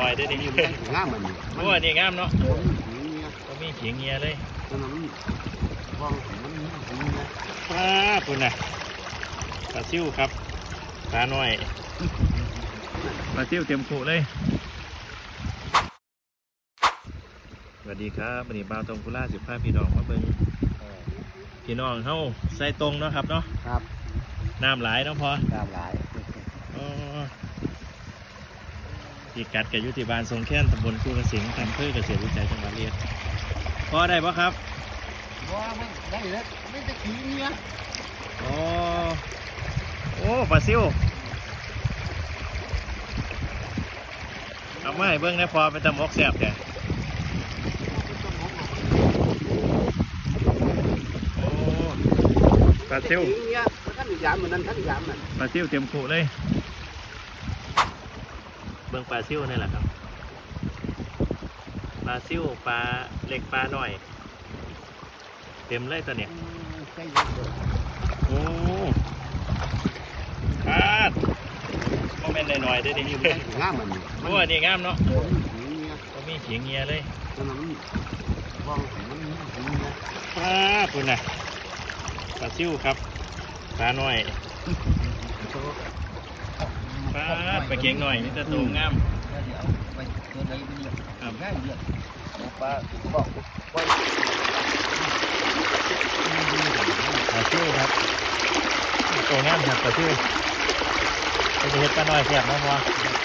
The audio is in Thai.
น่อยๆได้ดิงามมันโอ้นี่งามเนาะก็มีเขียงเงียเลยป้าคุณน่ะปลาซิวครับปลาหน่อยปลาซิวเต็มขู่เลยสวัสดีครับวันนี้บ่าวตรงกุล่า15พี่น้องมาเบิ่งพี่น้องเฮาใส่ตรงเนาะครับเนาะครับน้ำหลายเนาะพอน้ำหลายที่กัดกับยุติบาลทรงแค้นตำบลกูกระสิงอำเภอเกษตรวิจัยจังหวัดเรียนพอได้ปะครับพอได้แล้วไม่ได้ขี้เนี่ยโอ้ปลาซิวเอาไม่เบิ้งได้พอเป็นตะมกแซ่บแกโอ้ปลาซิวท่านยามเหมือนนั้นท่านยามนั่นปลาซิวเต็มขู่เลยเบิ้งปลาซิวนี่แหละครับปลาซิวปลาเล็กปลาหน่อยเต็มเลยตัวเนี้ยโอ้ปลาโมเมนต์หน่อยๆได้ดิงามมันโอ้นี่งามเนาะก็มีเขียงเงียเลยปลาคุณน่ะปลาซิวครับปลาหน่อยปลาปลาเขียงหน่อยนี่จะตูงามไปตัวไหนไปเนี่ยง่ายเนี่ยปลาบอกปลาซิวครับตัวงามครับปลาซิวเป็นเห็ดปลาหน่อยแซ่บมาก